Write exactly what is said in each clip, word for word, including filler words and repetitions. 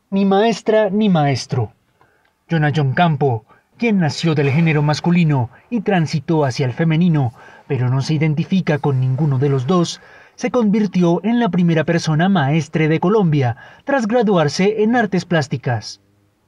Ni maestra ni maestro. Jonah John Campo, quien nació del género masculino y transitó hacia el femenino, pero no se identifica con ninguno de los dos, se convirtió en la primera persona maestre de Colombia tras graduarse en artes plásticas.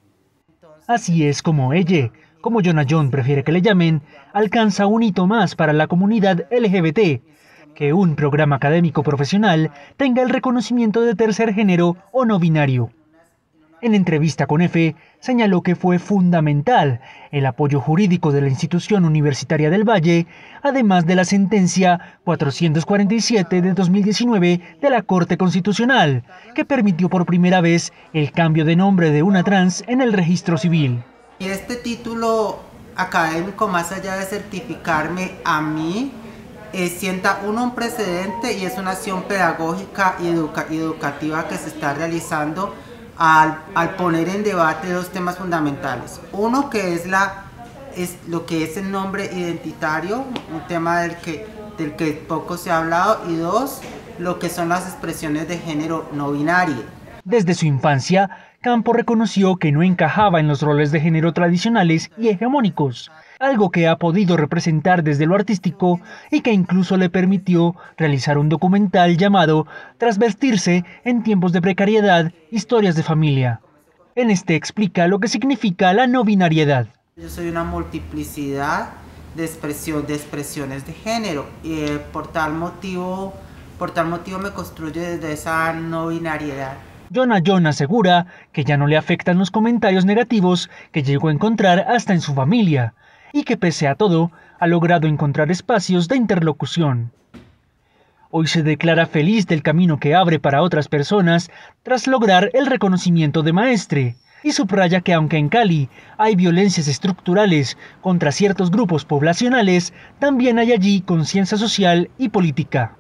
Así es como ella, como Jonah John prefiere que le llamen, alcanza un hito más para la comunidad L G B T, que un programa académico profesional tenga el reconocimiento de tercer género o no binario. En entrevista con F, señaló que fue fundamental el apoyo jurídico de la institución universitaria del Valle, además de la sentencia cuatrocientos cuarenta y siete de dos mil diecinueve de la Corte Constitucional, que permitió por primera vez el cambio de nombre de una trans en el registro civil. Y este título académico, más allá de certificarme a mí, eh, sienta uno un precedente y es una acción pedagógica y educa educativa que se está realizando Al, al poner en debate dos temas fundamentales. Uno que es, la, es lo que es el nombre identitario, un tema del que, del que poco se ha hablado, y dos, lo que son las expresiones de género no binario. Desde su infancia, Campo reconoció que no encajaba en los roles de género tradicionales y hegemónicos, algo que ha podido representar desde lo artístico y que incluso le permitió realizar un documental llamado Tras vestirse en tiempos de precariedad, historias de familia. En este explica lo que significa la no binariedad. Yo soy una multiplicidad de, expresión, de expresiones de género y eh, por, tal motivo, por tal motivo me construyo desde esa no binariedad. Jonah John asegura que ya no le afectan los comentarios negativos que llegó a encontrar hasta en su familia, y que pese a todo, ha logrado encontrar espacios de interlocución. Hoy se declara feliz del camino que abre para otras personas tras lograr el reconocimiento de maestre, y subraya que aunque en Cali hay violencias estructurales contra ciertos grupos poblacionales, también hay allí conciencia social y política.